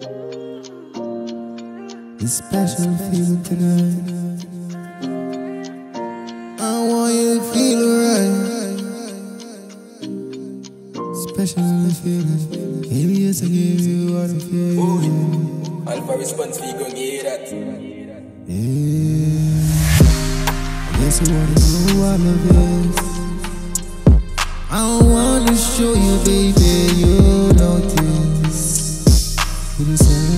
This special feeling tonight. I want you to feel right. Special feeling. Baby, yes, I give you what I feel. Alpha response, we gon' hear that. Yeah. Yes, you wanna know all of this. I wanna show you, baby, you notice. Baby,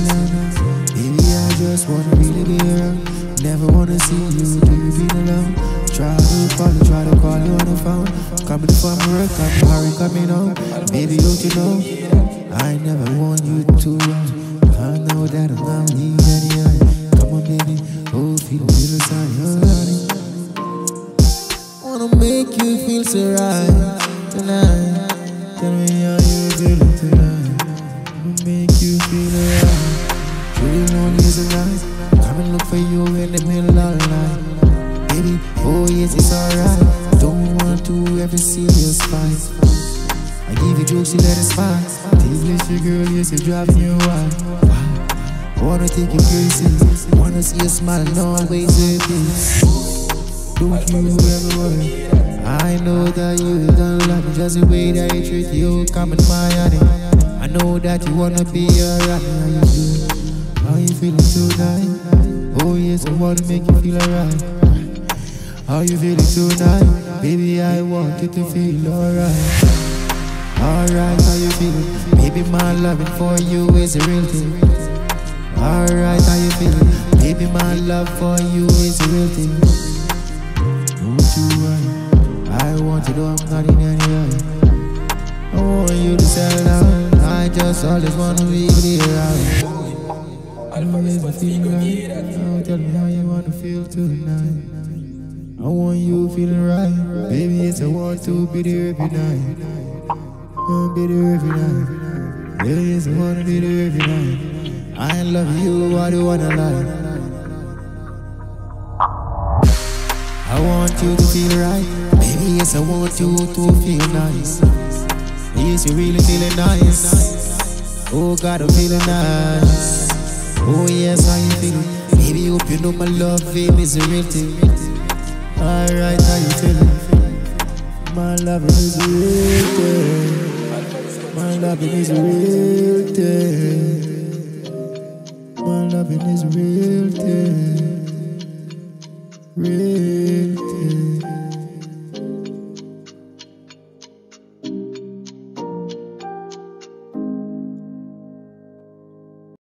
I just wanna really be around. Never wanna see you being alone. Try to call you on the phone. Coming from work, I'm hurry coming home. Baby, don't you know? I never want you to run. I know that I'm not leaving anyone. Come on, baby, oh, feel the sign, honey. Wanna make you feel so right tonight. Tell me how you feeling tonight. Wanna make you feel right. Really want you tonight. Come and look for you in the middle of the night. Baby, oh yes, it's alright. Don't want to ever see your spice. I give you jokes, you let it spice. Take your girl, yes, you're driving you wild. Wanna take you crazy. Wanna see you smile and always with this. Don't you ever worry. I know that you don't love me just the way that you treat you. Come in my honey. I know that you wanna be alright. How you feel? How you feeling tonight? Oh yes, I wanna make you feel alright. How you feeling tonight? Baby, I want you to feel alright. Alright, how you feeling? Baby, my loving for you is a real thing. Alright, how you feeling? Baby, my love for you is a real thing. Don't you worry, I want you to know I'm not in any hurry. I want you to settle down. I just always wanna be around. Alpha response, we gon' hear that. Now tell me how you wanna feel tonight. I want you feeling right. Baby, yes, I want to be there every night. Wanna be there every night. Baby, yes, I wanna be there every night. I love you, I do wanna lie. I want you to feel right. Baby, yes, I want you to feel nice. Yes, you really feeling nice. Oh God, I'm feeling nice. Oh yes, how you feeling? Baby, hope you know my love, baby, is a real thing. Alright, how you feeling? My love is a real thing. My love is a real thing. My love is a real thing. Real